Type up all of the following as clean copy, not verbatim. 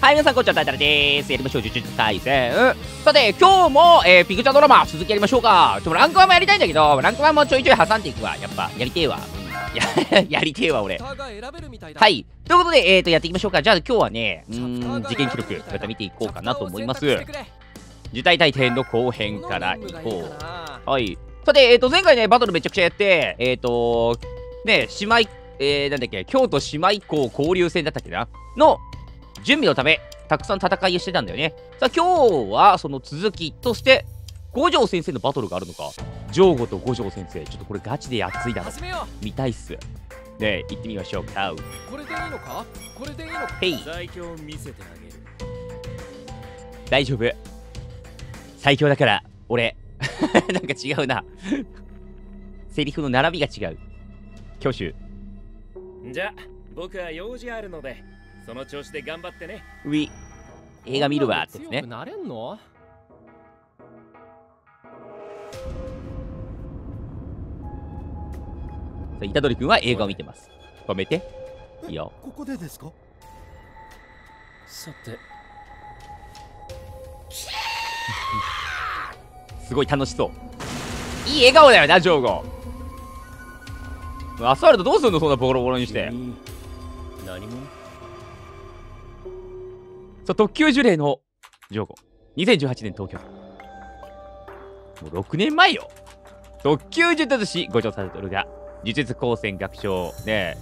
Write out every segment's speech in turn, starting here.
はい、皆さん、こんにちは、タイタラでーす。やりましょう、呪術対戦。さて、今日も、ピクチャードラマ、続きやりましょうか。ランク1もやりたいんだけど、ランク1もちょいちょい挟んでいくわ。やっぱ、やりてえわ。やりてえわ、俺。はい。ということで、やっていきましょうか。じゃあ、今日はね、事件記録、また見ていこうかなと思います。呪体大帝の後編からいこう。はい。さて、前回ね、バトルめちゃくちゃやって、ね、姉妹、なんだっけ、京都姉妹校交流戦だったっけなの、準備のため、たくさん戦いをしてたんだよね。さあ、今日はその続きとして、五条先生のバトルがあるのか。ジョーゴと五条先生。ちょっとこれガチで熱いだろ。見たいっす。ね、行ってみましょうか。 これでいいのか？これでいいのか？ へい。 最強を見せてあげる。 大丈夫。最強だから、俺。なんか違うな。セリフの並びが違う。挙手。 じゃあ、僕は用事あるので。その調子で頑張ってね。 ウィ映画見るわってね。 なれんの？ さあ、虎杖君は映画を見てます。止めて。いいよ。 ここでですか？ さて。 すごい楽しそう。いい笑顔だよな、ジョーゴ。アスファルトどうすんの、そんなボロボロにして。 何も。 さあ、特級呪霊のジョーゴ。2018年東京。もう6年前よ。特級呪術師五条悟が、呪術高専学長、ね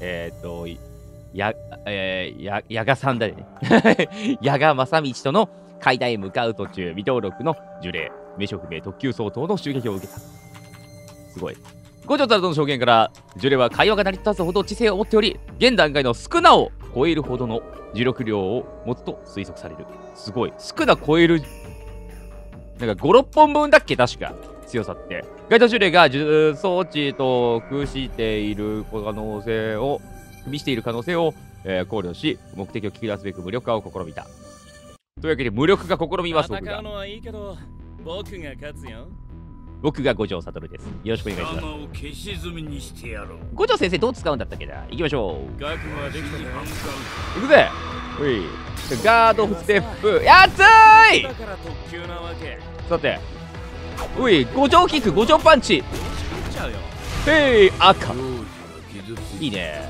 矢賀さんだよね。矢賀正道との階段へ向かう途中、未登録の呪霊、名称不明特級相当の襲撃を受けた。すごい。五条悟の証言から、呪霊は会話が成り立つほど知性を持っており、現段階の少なを超えるほどの呪力量を持つと推測される。すごい。少な超える、なんか5、6本分だっけ確か。強さって。該当呪霊が呪装置と空している可能性を、見している可能性を、考慮し、目的を聞き出すべく無力化を試みた。というわけで、無力化試みます、僕が。 戦うのはいいけど、僕が勝つよ。 僕が五条悟です。よろしくお願いします。 消し済みにしてやろう。 五条先生どう使うんだったっけな。行きましょう。 覚悟はできたね。 行くぜ。うい。ガードステップ。やっつーい。 だから特急なわけ。 さて。うい。五条キック、五条パンチ。 ちゃうよ。 へい、赤。いいね。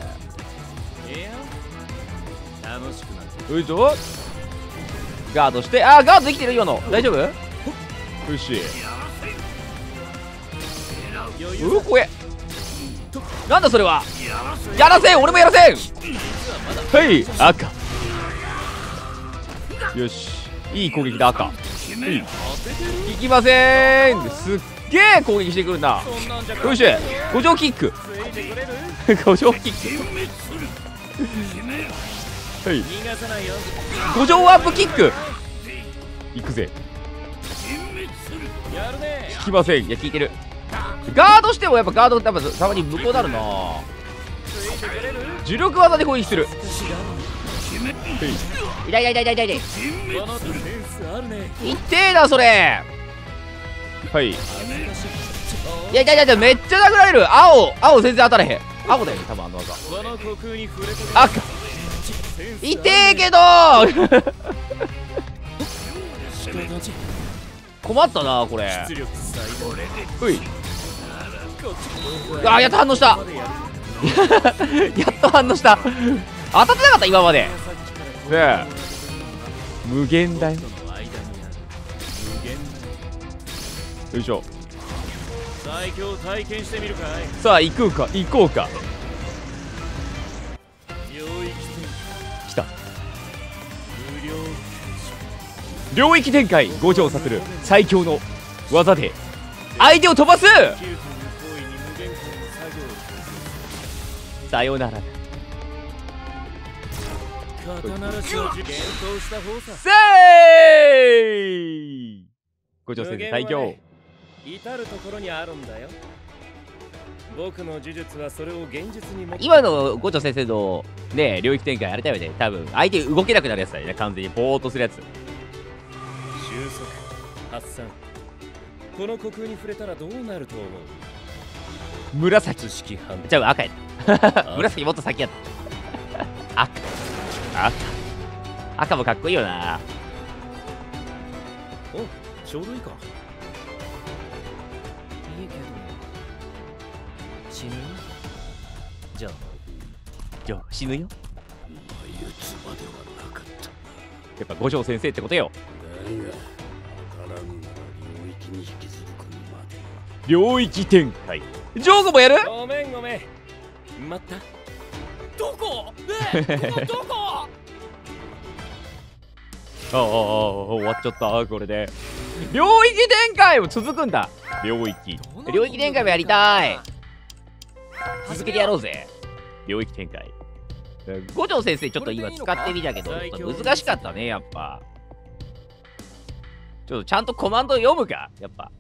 楽しくなって。 よいしょ。ガードして。あー、ガードできてる今の。大丈夫？よし。怖え。なんだそれは。やらせん、俺もやらせん。はい、赤。よし、いい攻撃だ、赤。いきません。すっげえ攻撃してくるな。よし、五条キック。五条キック。はい、五条ワープキック。いくぜ。効きません。いや、効いてる。ガードしてもやっぱガードたまに無効になるな。呪力技で攻撃する。痛い痛い痛い痛い痛い。痛えなそれ。はい。いや痛い痛い痛い。めっちゃ殴られる。青全然当たれへん。青だよね多分あの技。赤。痛えけど困ったなこれ。ほい。あー、やっと反応した。やっと反応した。当たってなかった今まで。ねえ、無限だよ。よいしょ。さあ行こうか。来た。領域展開。五条悟最強の技で相手を飛ばす。さよなら。せーい。五条先生最強。 至る所にあるんだよ。僕の呪術はそれを現実に。 今の五条先生のね領域展開あれだよね。多分相手動けなくなるやつだよね。完全にボーっとするやつ。 収束発散。この虚空に触れたらどうなると思う？ 紫。 式反じゃあ赤や。紫もっと先やった。赤。 赤もかっこいいよな。 お、ちょうどいいか。いいけど死ぬよ。じゃあ死ぬよ。 眉唾ではなかった。 やっぱ五条先生ってことよ。 だが、わからんなら領域に引きずり込むまでは。 領域展開。ジョーゴもやる？ ごめんごめん。待った。どこ？ねえ、ここどこ？ 終わっちゃった。これで領域展開も続くんだ。領域展開もやりたい。続けてやろうぜ。領域展開。五条先生ちょっと今使ってみたけど、ちょっと難しかったね、やっぱ。ちょっとちゃんとコマンド読むか、やっぱ。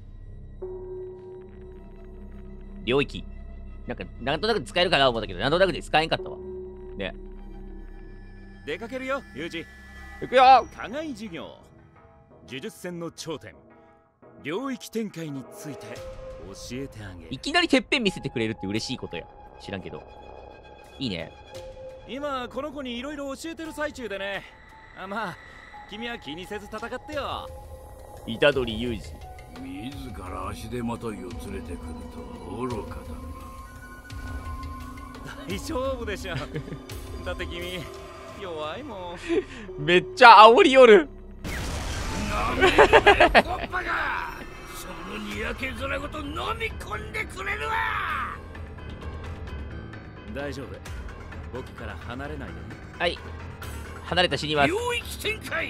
領域。なんとなく使えるかな思ったけど、なんとなくで使えんかったわ。ね。 出かけるよ、ユージ。 いくよ。 課外授業。呪術戦の頂点。領域展開について教えてあげる。 いきなりてっぺん見せてくれるって嬉しいことや。知らんけど。いいね。 今この子にいろいろ教えてる最中でね。まあ君は気にせず戦ってよ。 虎杖裕二。 自ら足手まといを連れてくるとは愚かだな。 大丈夫でしょ。だって君弱いもん。 めっちゃ煽りよる。 なんでコッパがそのにやけ面ごと飲み込んでくれるわ。 大丈夫。僕から離れないでね。 はい。離れた死にます。 領域展開。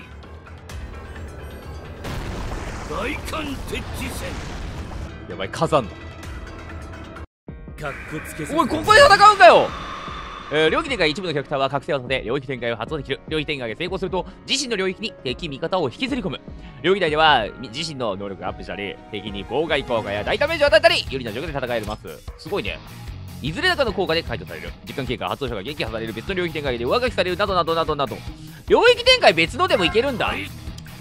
大艦鉄地戦。 やばい、火山だ。 かっこつけ。 おい、ここで戦うんかよ。領域展開一部のキャラクターは覚醒技で領域展開を発動できる。領域展開が成功すると自身の領域に敵味方を引きずり込む。領域内では自身の能力がアップしたり、敵に妨害効果や大ダメージを与えたり、有利な状況で戦えます。すごいね。いずれらかの効果で解除される。時間経過、発動者が撃破される。別の領域展開で上書きされる。などなどなどなど。領域展開別のでもいけるんだ。ね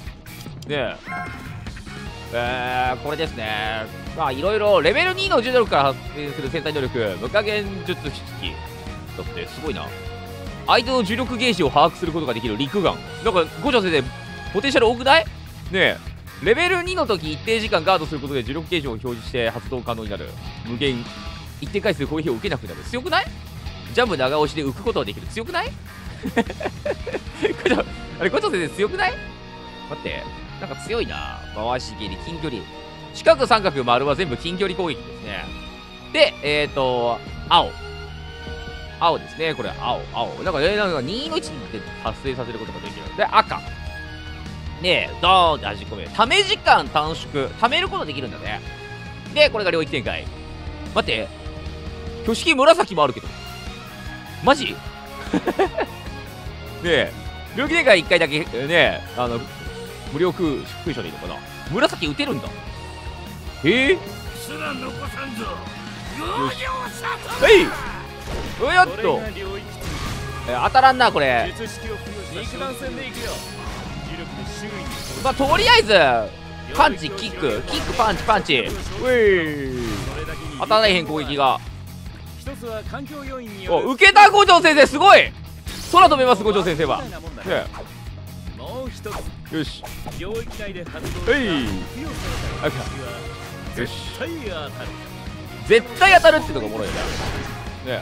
え。これですね。まあ、いろいろレベル2の重力から発生する戦隊能力、無加減術式。だってすごいな。相手の重力ゲージを把握することができる陸眼。なんか五条先生ポテンシャル多くない？ねえ。レベル2の時一定時間ガードすることで重力ゲージを表示して発動可能になる。無限一定回数攻撃を受けなくなる。強くない？ジャンプ長押しで浮くことができる。強くない？あれ五条先生強くない？待って、なんか強いな。回し蹴り、近距離、四角三角丸は全部近距離攻撃ですね。で青ですね。これ、青。なんか2の1で発生させることができる。で、赤。ねえ、ドーンって弾き込める。ため時間短縮。ためることができるんだね。で、これが領域展開。待って。挙式紫もあるけど。マジねえ、領域展開1回だけ、ねえ、無料空所でいいのかな。紫撃てるんだ。 すら残さんぞ。 よし。はい。おやっと当たらんなこれ。まあとりあえずパンチキックパンチうい当たらないへん攻撃が。お受けた五条先生すごい。空飛べます五条先生は。よしよし絶対当たるってのがおもろいな。ね、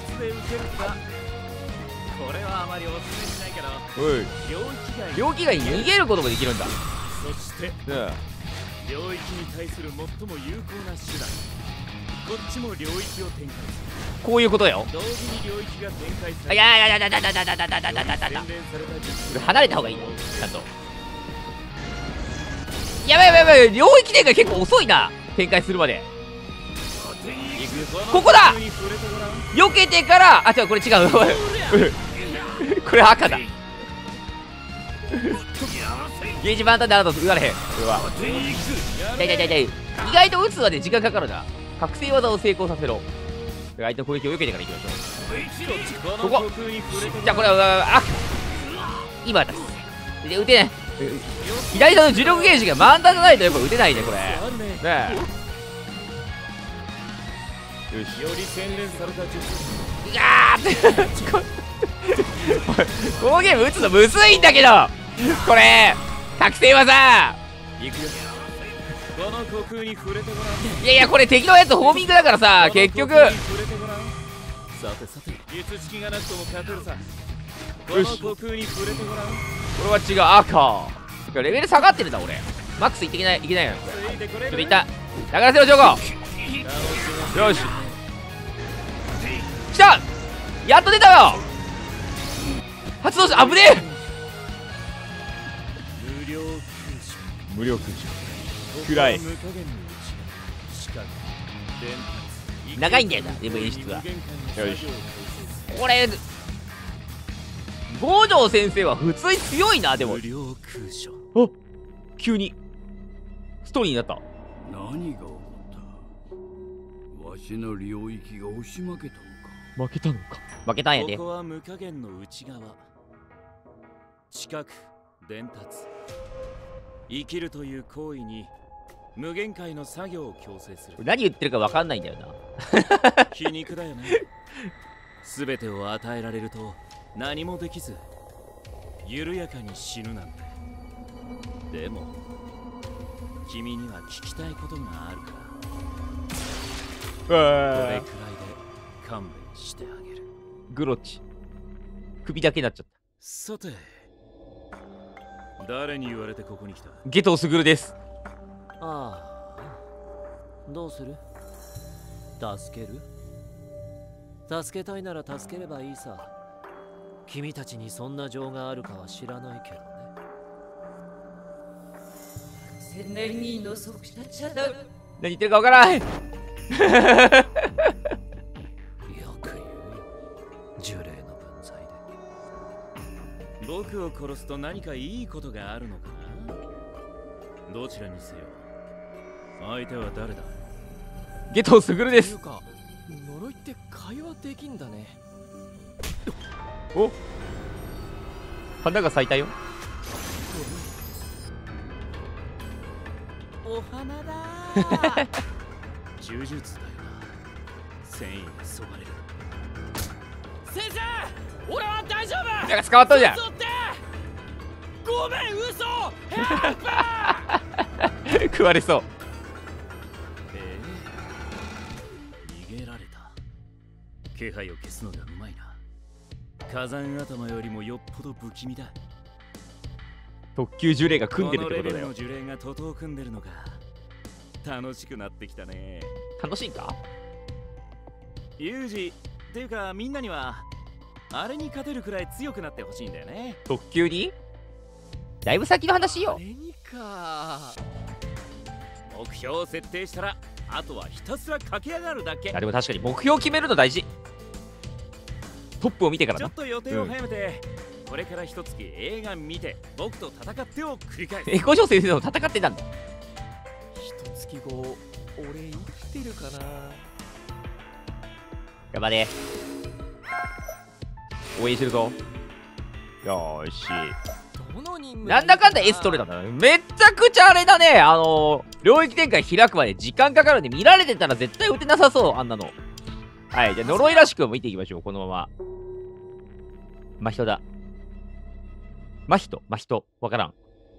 これはあまりおすすめしないけど、 領域外に逃げることができるんだ。 そして、領域に対する最も有効な手段、こっちも領域を展開する。 こういうことよ。 同時に領域が展開される。 いや離れた方がいいな、ちゃんと。やばい領域展開結構遅いな、展開するまで。ここだ。避けてから違うこれ違うこれ赤だ。ゲージ満タンであると打たれへん。これは意外と打つまで時間かかるな。覚醒技を成功させろ。相手の攻撃を避けてからいきましょう。ここじゃあこれは今だ。で打てない。左手の重力ゲージが満タンじゃないとやっぱ打てないねこれ。ねよし。より洗練された術。 このゲーム打つのむずいんだけど、これ覚醒技。 行くよ。この虚空に触れてごらん。 いやいや、これ敵のやつホーミングだからさ、結局この虚空に触れてごらん。さてさて、術式がなくとも勝てるさ。この虚空に触れてごらん。 これは違う。赤レベル下がってるんだ俺。マックスいっていけないよ。 ついてこれる。 ちょっといった。だからせろジョーゴ。よし来た。やっと出たよ。発動し、危ねえ。無料空襲暗い。長いんだよな、でも演出は。よし、これ五条先生は普通に強いな。でもあ、急にストーリーになった。 何が起こった？わしの領域が押し負けたのか？ 負けたのか。負けたんやで。 ここは無加減の内側。近く伝達。生きるという行為に無限界の作業を強制する。 何言ってるか分かんないんだよな。 皮肉だよね。全てを与えられると何もできず緩やかに死ぬなんて。でも君には聞きたいことがあるから、これくらいで勘弁してあげる。 グロッチ首だけになっちゃった。 さて、誰に言われてここに来た？ ゲトウスグルです。 ああ、どうする？助ける？助けたいなら助ければいいさ。君たちにそんな情があるかは知らないけどね。 何言ってるか分からない。 よく言うよ、呪霊の分際で。 僕を殺すと何かいいことがあるのかな？どちらにせよ相手は誰だ？ ゲトウスグルです。 呪いって会話できんだね。 お、花が咲いたよ。 お花だ呪術だよな。繊維にそがれる。 先生、俺は大丈夫。 なんか捕まったじゃん。 嘘ってごめん、嘘。ヘルプ食われそう。 逃げられた。気配を消すのがうまいな。火山頭よりもよっぽど不気味だ。 特級呪霊が組んでるってことだよ。 このレベルの呪霊が徒党組んでるのか。楽しくなってきたね。 楽しいんか？ ユージっていうか、みんなにはあれに勝てるくらい強くなってほしいんだよね。 特級に？だいぶ先の話よ。 あれにか。 目標を設定したらあとはひたすら駆け上がるだけ。 あ、でも確かに目標を決めるの大事。トップを見てからな。 ちょっと予定を早めて、これから一月映画見て僕と戦ってを繰り返す。 五条先生と戦ってたんだ。 一月後、俺生きてるかな。 頑張れ。応援してるぞ。よーし。 どの任務なんだかんだ S 取れたんだね。めっちゃくちゃあれだね。領域展開開くまで時間かかるんで、見られてたら絶対打てなさそう、あんなの。はい、じゃあ呪いらしく見ていきましょう、このまま。真人だ。真人、わからん。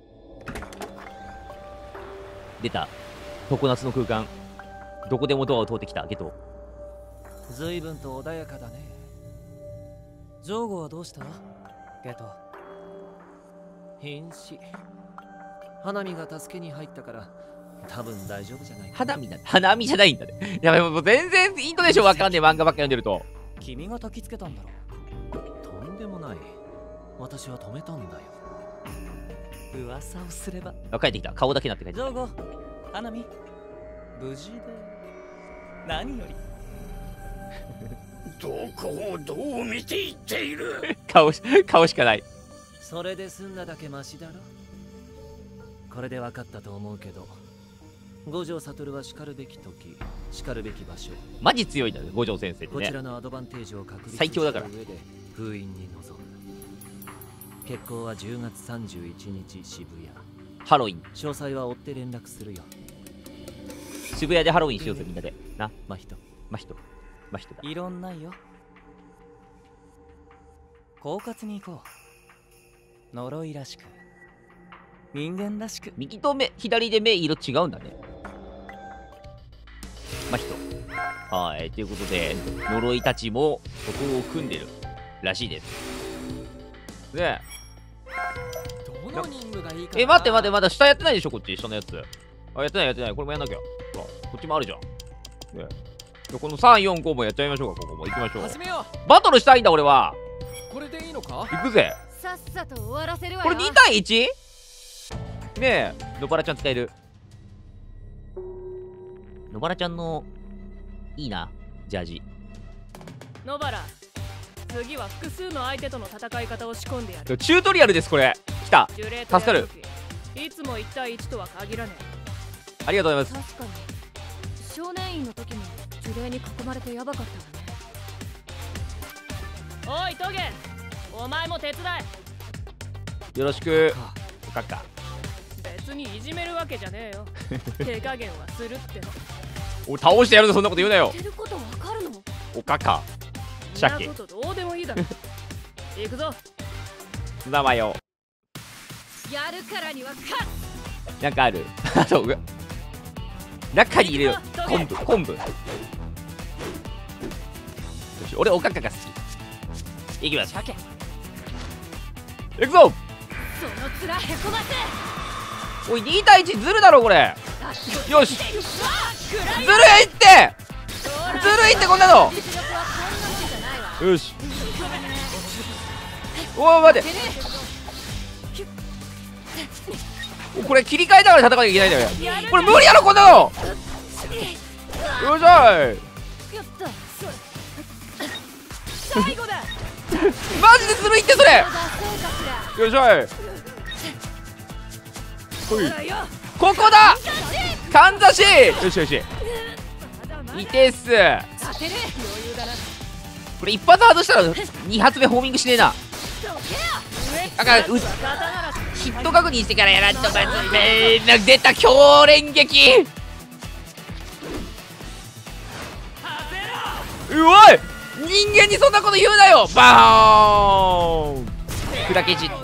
出た。常夏の空間。どこでもドアを通ってきた、ゲト。 随分と穏やかだね。ジョーゴはどうしたゲト。瀕死。花見が助けに入ったから多分大丈夫じゃないかな。 花見じゃないんだね。やばい、もう全然イントネーションわかんねえ。漫画ばっか読んでると。 君が焚きつけたんだろ。とんでもない。私は止めたんだよ。噂をすれば。 あ、帰ってきた。顔だけなって帰ってきジョーゴ、花見無事で何より。 どこをどう見ていっている？ 顔しかない。 それで済んだだけマシだろ。これで分かったと思うけど、五条悟は叱るべき時、叱るべき場所。 マジ強いんだね、五条先生ってね。 こちらのアドバンテージを確立最強だからした上で封印に臨む。決行は10月31日渋谷。 ハロウィン。 詳細は追って連絡するよ。 渋谷でハロウィンしようぜ、みんなで。な、 真人。 真人だ。 いろんなよ。 狡猾に行こう。呪いらしく人間らしく。 右と目左で目色違うんだね。真人。はい、ということで呪いたちもそこを組んでるらしいですね。 どの任務がいいかな。 待って待って、まだ下やってないでしょ、こっち下のやつ。あ、やってないやってない。これもやんなきゃ。ほらこっちもあるじゃんね。でこの345もやっちゃいましょうか。ここも行きましょう。 始めよバトルしたいんだ俺は。 う。これでいいのか。 行くぜ。 さっさと終わらせるわこよ。 れ2対 1？ ねえ、野原ちゃん使える。野原ちゃんのいいなジャージ。 野原、次は複数の相手との戦い方を仕込んでやる。 チュートリアルです。これ来た。 呪霊と助かる。 や時いつも1対1とは限らねありがとうございます。 確かに少年院の時も呪霊に囲まれてヤバかったわね。 え。おいトゲ、お前も手伝よろしく。おかっか。 え。別にいじめるわけじゃねえよ。手加減はするっての。 お倒してやるぞ。そんなこと言うなよ言ってることわかるの？ おかっか。 そんなシャケことどうでもいいだろ。行くぞ。 名前をやるからには勝つ。 なんかある。あと中に入れよう。昆布よし、俺おかっかが好き。いきます。 鮭。 行くぞ。 その面へこませ。 おい2対1ずるだろこれ。よし、ずるいってずるいってこんなの。 実力はこんなもんじゃないわ。 よし。おい待て。これ切り替えながら戦わなきゃいけないんだよ。これ無理やろこんなの。よっしゃい。 やった。 最後だ。 マジでずるいってそれ。 まだそうかしら。 よっしゃい。ほい、 ほらよ。 ここだ。かんざし。よしよし。 まだまだいてっす。 当てる。余裕だな。 これ一発外したら2発目ホーミングしねえな。あかん、 刀ならヒット確認してからやらんとまずい。出た強連撃。うおい、人間にそんなこと言うなよ。バーン。砕け散った。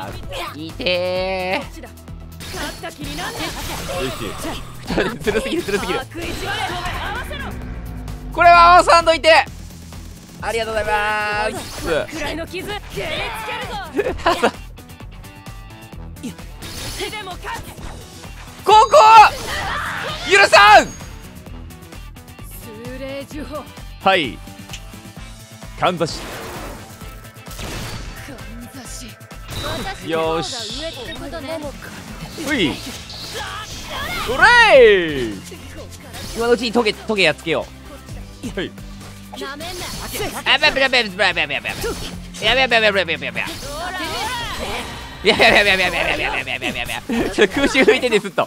いてこっちだ。勝った気になんねー。よし。ずるすぎるずるすぎる。 食いしばれ。合わせろ。 これは合わさんといて。ありがとうございます。 くらいの傷蹴りつけるぞ。手でも勝つ。 ここ許さん。 数霊呪法。 はい。かんざし。 私よーの方がし上ってことね。 うい。それい。今のうちにトゲやっつけよう。はい。 なめんな。 あべべべべべべべべべ。やべやべやべやべやべやべやべ。いやいやいやいやいやいやいやいやいやいやいやいや。ちょっと空襲吹いてねずっと。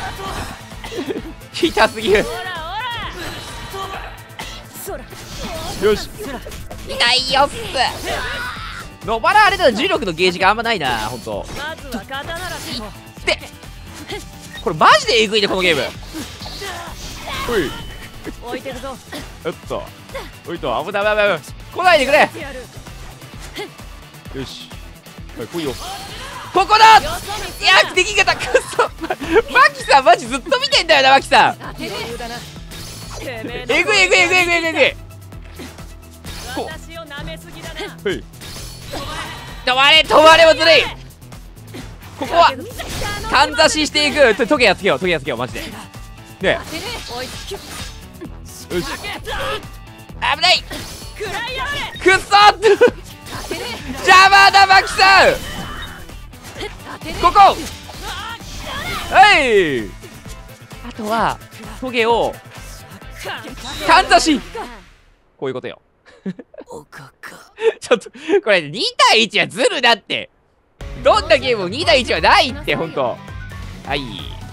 痛すぎる。 ほらほら。そら。 よし。痛いよっす。野原あれだと重力のゲージがあんまないな、ほんと。 まずは刀ならしも。 でこれマジでえぐいねこのゲーム。おい、 置いてくぞ。 おっと、おいと、危ない危ない危ない。来ないでくれ。 やる。 よし、はい、来いよ。ここだ。いよそ見や、敵方くっそ。マキさんマジずっと見てんだよな、マキさん。 余裕だな。てめええぐいえぐいえぐいえぐいえぐい。 私を舐めすぎだな。 はい。止まれもずるい。ここはかんざししていく。トゲやっつけよう、トゲやっつけよう、マジで。ねおいつき。 え、よし。危ない。 くらいやれ。 くっそー。邪魔だマキさん。ここ。はい。あとはトゲをかんざし。こういうことよ。 おかか。 ちょっとこれ2対1はずるだって。どんなゲームも2対1はないってほんと。はい、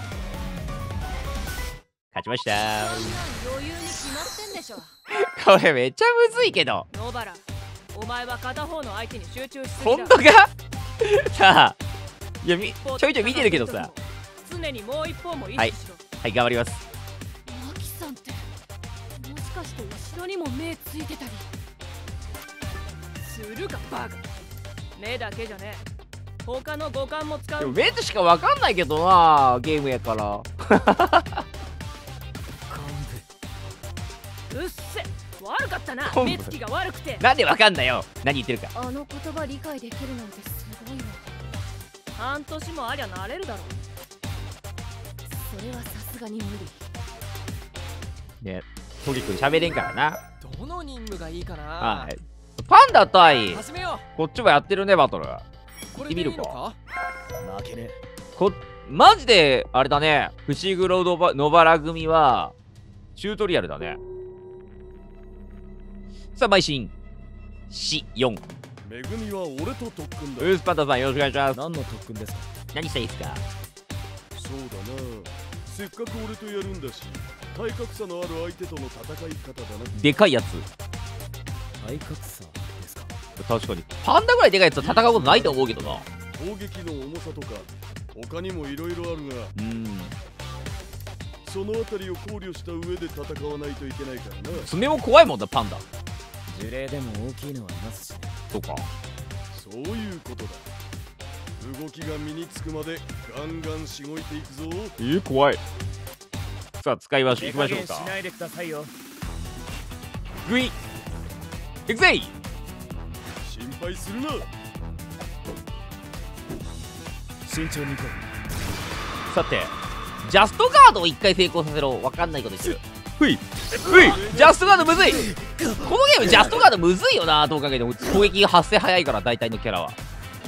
勝ちました。 余裕に決まってんでしょ。 これめっちゃむずいけど。 野原、お前は片方の相手に集中しすぎだ。 ほんとか。さあ、いやちょいちょい見てるけどさ。 常にもう一方も意はい識しろ。 はい、頑張ります。 マキさんってもしかして後ろにも目ついてたり。 するかバカ。 目だけじゃねえ。他の五感も使う。 でも目しかわかんないけどな、ゲームやから。 うっせ、悪かったな。 昆布目つきが悪くて。 なんでわかんないよ、何言ってるか。 あの言葉理解できるなんてすごいわ。 半年もありゃなれるだろう。 それはさすがに無理。 ね、トゲくん喋れんからな。 どの任務がいいかな。 はい。パンダ対始めよこっちもやってるね、バトル。 う。これでいいのか。負けねマジであれだね、伏黒野原組はチュートリアルだね。さあ、邁進4。 めぐみは俺と特訓だ。 ウースパンダさんよろしくお願いします。 何の特訓ですか。 何したいですか。 そうだな、せっかく俺とやるんだし、体格差のある相手との戦い方だな。 でかいやつ。 体格差ですか。 確かにパンダぐらいでかいやつと戦うことないと思うけどな。 攻撃の重さとか他にもいろいろあるが、そのあたりを考慮した上で戦わないといけないからな。 爪も怖いもんだ、パンダ。 樹齢でも大きいのはいますしね。 そうか。 そういうことだ。動きが身につくまでガンガンしごいていくぞ。 怖い。さあ、使いましょう。行きましょうか。 しないでくださいよ。 グイ行くぜい。 心配するな。 慎重に行こさて、ジャストガードを1回成功させろ。わかんないことしてる。ふいジャストガードむずい。このゲームジャストガードむずいよな。どうかけても攻撃が発生早いから、大体のキャラは。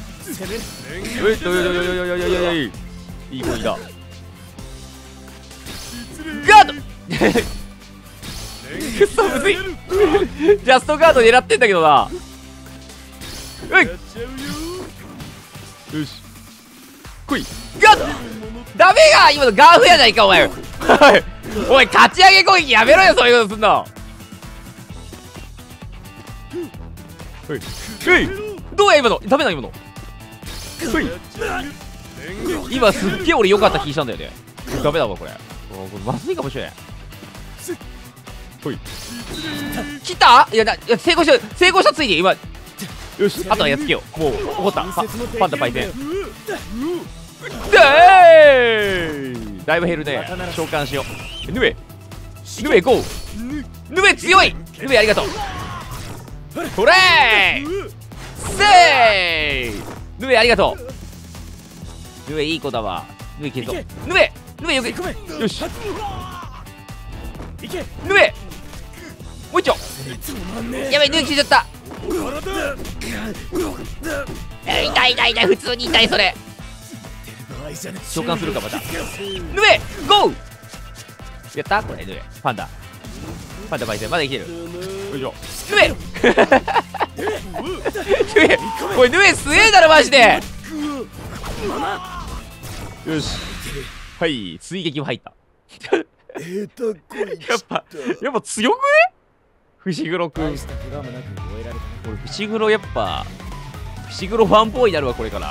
いい声だ。ガードくそむずい。ジャストガード狙ってんだけどな。よし来い。ガードダメが今のガーフやないかお前。おい、勝ち上げ攻撃やめろよ、そういうことすんの。どうや今の。ダメな今の。今すっげえ俺良かった気したんだよね。ダメだわこれ。これまずいかもしれん。来た。いや成功したついに今。よし、あとはやっつけよう。もう怒った。パンダパイセン。だいぶ減るね。召喚しよう。ヌエ行こう。ヌエ強い。ヌエありがとう。ほれーせー。ヌエありがとう。ヌエいい子だわ。ヌエ消そう。ヌエよくよし。ヌエもう一丁。やばい、ヌエ消えちゃった。痛い普通に痛い。それ召喚するかまた。ヌエゴーやったこれ。ヌエパンダパイセンまだ生きてる。よいしょ。ヌエこれヌエすげえだろマジで。よし、はい追撃も入った。やっぱ強くね伏黒くん。俺伏黒やっぱ伏黒ファンボーイになるわこれから。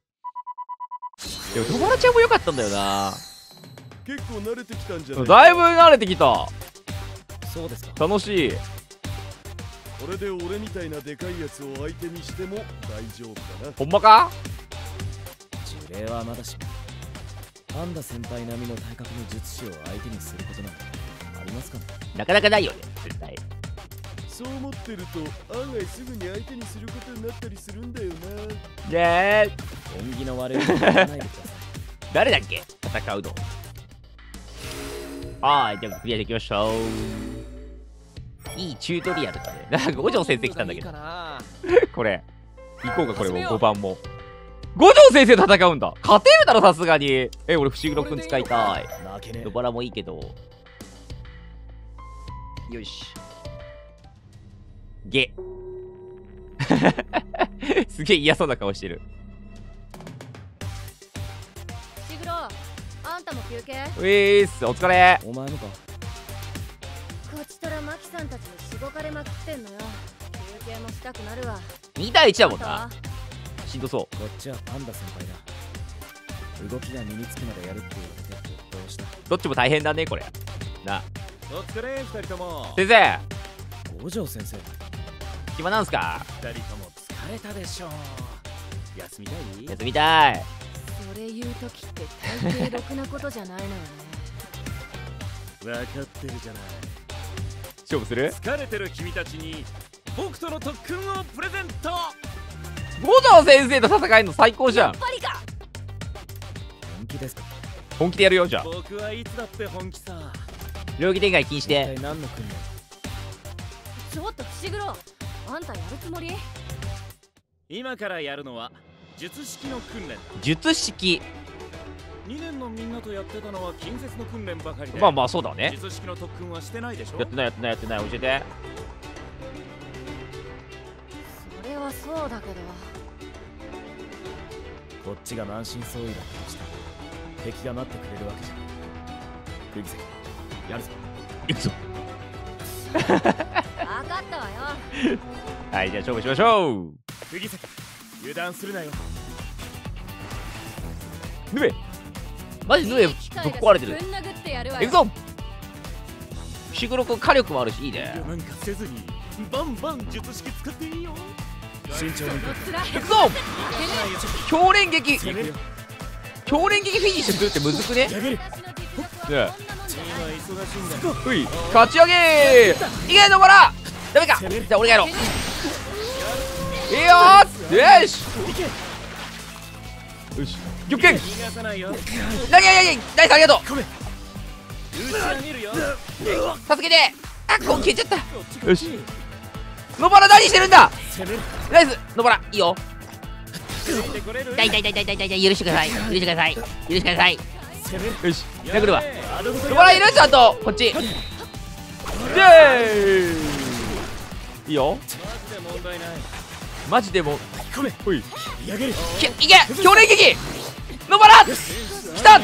でも友達はもう良かったんだよな。 結構慣れてきたんじゃない。 だいぶ慣れてきた。 そうですか。 楽しい。 これで俺みたいなでかいやつを相手にしても大丈夫だな。 ほんまか。 樹齢はまだしもパンダ先輩並みの体格の術師を相手にすることなんてありますかね。 なかなかないよね絶対。 そう思ってると案外すぐに相手にすることになったりするんだよな。 ねえ縁起の悪いこと言わないでください。 誰だっけ戦うの。はい、じゃあクリアできました。いいチュートリアルだね。なんか五条先生来たんだけどこれ行こうか。これも5番も五条先生と戦うんだ。勝てるだろさすがに。俺伏黒くん使いたい。野原もいいけど。よしゲすげえ嫌そうな顔してる。 シグロ、あんたも休憩。 ういーす、お疲れ。 お前もか。 こちとらマキさんたちにしごかれまくってんのよ。休憩もしたくなるわ。 2対1だもんあんな。しんどそう。 こっちはパンダ先輩だ。動きが身につくまでやるって言われてどうした。 どっちも大変だねこれな。 お疲れ2人とも。 先生五条先生、 暇なんすか。 2人とも疲れたでしょう。 休みたい？ 休みたい。 それ言う時って大抵ろくなことじゃないのよね。 分かってるじゃない。 勝負する？ 疲れてる君たちに僕との特訓をプレゼント。 五条先生と戦えるの最高じゃん。 やっぱりか。 本気ですか？ 本気でやるよじゃあ。 僕はいつだって本気さ。 領域展開禁止一で。 体何の訓練？ ちょっと伏黒、あんたやるつもり？ 今からやるのは術式の訓練。 術式。 2年のみんなとやってたのは近接の訓練ばかりで、 まあまあそうだね。 術式の特訓はしてないでしょ。 やってないやってないやってない。教えて。 それはそうだけど。 こっちが満身創痍だったとしたら敵が待ってくれるわけじゃない。釘崎、やるぞ。 いくぞ。 分かったわよ。 はいじゃあ勝負しましょう。 釘崎、油断するなよ。 ヌエマジヌエぶっ壊れてる。 ぶん殴ってやるわよ。 いくぞ。伏黒くん火力もあるしいいね。 なんかせずにバンバン術式使っていいよ。 慎重に。 いくぞ。強連撃。強連撃フィニッシュするってむずくね。ねえ今忙しいんだよ。 ふい勝ち上げー。いけ野原。ダメか。じゃあ俺がやろう。いいよー。よしよし玉剣逃がさないよ。 投げナイスありがとう。 打ち上げるよ。 助けて。あっこう消えちゃった。よし野原何してるんだ。ナイス野原いいよ。痛い痛い痛い痛い痛い痛い許してください許してください許してください。よし殴るわ。野原いるちゃんとこっち。イエーイいいよ問題ない。 マジでもほいいやげる。 け強連撃野原来た。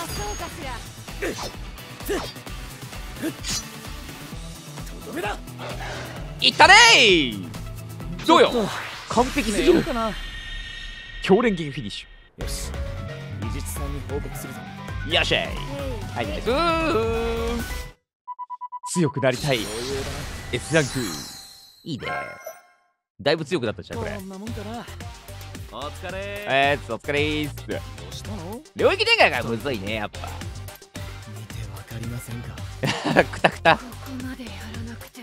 とどめだ。 いったねー。どうよ完璧すぎる。強連撃フィニッシよし、伊地知さんに報告するぞ。 ュ。よっしゃいはいナイスー。強くなりたい S ランクいいね。だいぶ強くなったじゃんこれ。 こんなもんかな。お疲れ。 お疲れーす。 どうしたの？ 領域展開がむずいねやっぱ。 見てわかりませんか？ くたくた。 ここまでやらなくても。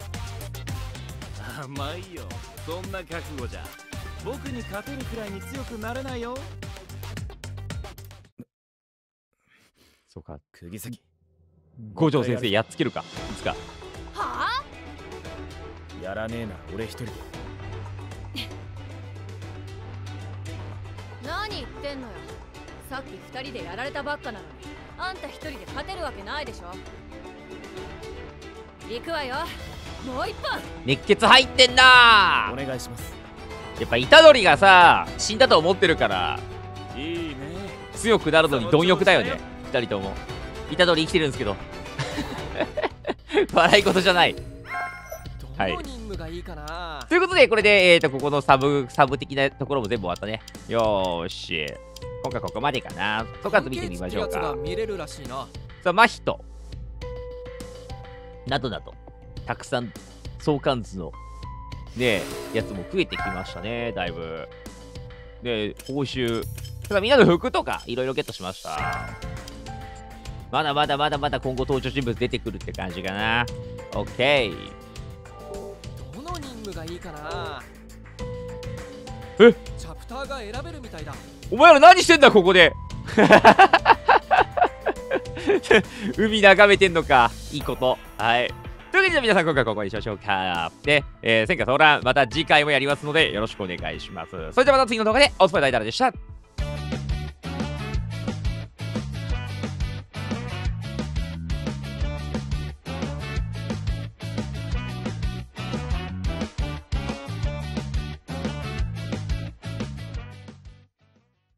甘いよ。そんな覚悟じゃ僕に勝てるくらいに強くなれないよ。 そうか釘崎、 五条先生やっつけるかいつか。 はあ？ やらねえな俺一人で。 何言ってんのよ。さっき2人でやられたばっかなのにあんた1人で勝てるわけないでしょ。行くわよもう一本。 熱血入ってんなお願いします。 やっぱ虎杖がさ死んだと思ってるからいいね。 強くなるのに貪欲だよね2人とも。虎杖生きてるんですけど笑い事じゃない。はいどの任務がいいかな。 ということでこれでここのサブ的なところも全部終わったね。よーし今回ここまでかな。総括見てみましょうやつがか。 見れるらしいな。 さあ真人などなどたくさん相関図のねやつも増えてきましたねだいぶ。で報酬ただみんなの服とかいろいろゲットしました。まだまだ今後登場人物出てくるって感じかな。オッケー。 どの任務がいいかな。 えチャプターが選べるみたいだ。 お前ら何してんだここで海眺めてんのかいいこと。はいというわけで皆さん今回ここにしましょうか。で、戦火相談また次回もやりますのでよろしくお願いします。それではまた次の動画でお疲れ様でした。